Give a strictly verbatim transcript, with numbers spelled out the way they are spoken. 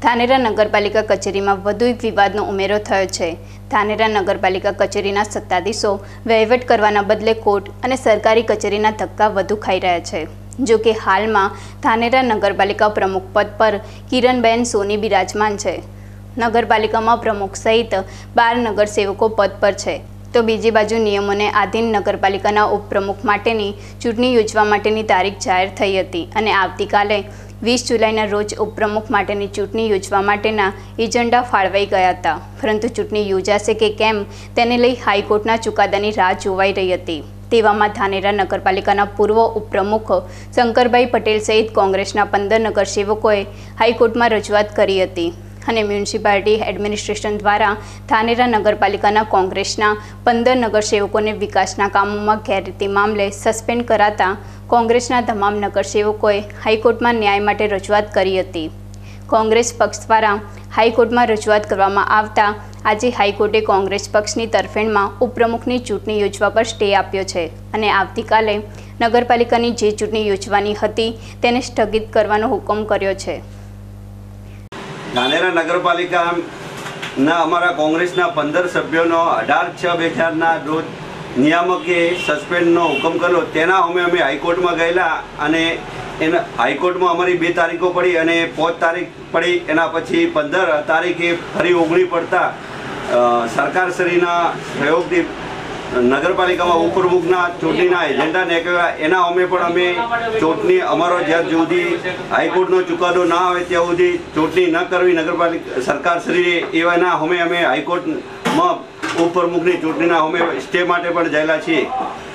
ધાનેરા નગરપાલિકા કચેરીમાં વધુ એક વિવાદનો ઉમેરો થયો છે। ધાનેરા નગરપાલિકા કચેરીના સત્તાધીશો વહીવટ કરવાના બદલે કોર્ટ અને સરકારી કચેરીના ધક્કા વધુ ખાઈ રહ્યા છે। જો કે હાલમાં ધાનેરા નગરપાલિકા પ્રમુખ પદ પર કિરણબેન સોની બિરાજમાન છે। નગરપાલિકામાં પ્રમુખ સહિત બાર નગરસેવકો પદ પર છે, તો બીજી બાજુ નિયમોને આધીન નગરપાલિકાના ઉપપ્રમુખ માટેની ચૂંટણી યોજવા માટેની તારીખ જાહેર થઈ હતી અને આવતીકાલે વીસ જુલાઈના રોજ ઉપપ્રમુખ માટેની ચૂંટણી યોજવા માટેના એજન્ડા ફાળવાઈ ગયા હતા, પરંતુ ચૂંટણી યોજાશે કે કેમ તેને લઈ હાઈકોર્ટના ચુકાદાની રાહ જોવાઈ રહી હતી। તેવામાં ધાનેરા નગરપાલિકાના પૂર્વ ઉપપ્રમુખ શંકરભાઈ પટેલ સહિત કોંગ્રેસના પંદર નગરસેવકોએ હાઈકોર્ટમાં રજૂઆત કરી હતી અને મ્યુનિસિપાલિટી એડમિનિસ્ટ્રેશન દ્વારા ધાનેરા નગરપાલિકાના કોંગ્રેસના પંદર નગરસેવકોને વિકાસના કામોમાં ગેરરીતિ મામલે સસ્પેન્ડ કરાતા કોંગ્રેસના તમામ નગરસેવકોએ હાઈકોર્ટમાં ન્યાય માટે રજૂઆત કરી હતી। કોંગ્રેસ પક્ષ દ્વારા હાઈકોર્ટમાં રજૂઆત કરવામાં આવતા આજે હાઈકોર્ટે કોંગ્રેસ પક્ષની તરફેણમાં ઉપપ્રમુખની ચૂંટણી યોજવા પર સ્ટે આપ્યો છે અને આવતીકાલે નગરપાલિકાની જે ચૂંટણી યોજવાની હતી તેને સ્થગિત કરવાનો હુકમ કર્યો છે। ધાનેરા નગરપાલિકાના અમારા કોંગ્રેસના પંદર સભ્યોનો અઢાર છ બે હજારના રોજ નિયામકે સસ્પેન્ડનો હુકમ કર્યો, તેના અમે અમે હાઈકોર્ટમાં ગયેલા અને એના હાઈકોર્ટમાં અમારી બે તારીખો પડી અને પાંચ તારીખ પડી। એના પછી પંદર તારીખે ફરી ઓગણી પડતા સરકારશ્રીના સહયોગથી નગરપાલિકામાં ઉપપ્રમુખના ચૂંટણીના એજન્ડા નીકળ્યા। એના અમે પણ અમે ચૂંટણી અમારો જ્યાં સુધી હાઈકોર્ટનો ચુકાદો ના આવે ત્યાં સુધી ચૂંટણી ન કરવી નગરપાલિકા સરકારશ્રીએ એવાના અમે અમે હાઈકોર્ટમાં ઉપપ્રમુખની ચૂંટણીના અમે સ્ટે માટે પણ ગયેલા છીએ।